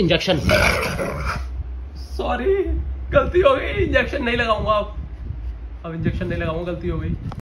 Injection. Sorry, गलती हो गई, इंजेक्शन नहीं लगाऊंगा अब इंजेक्शन नहीं लगाऊंगा, गलती हो गई।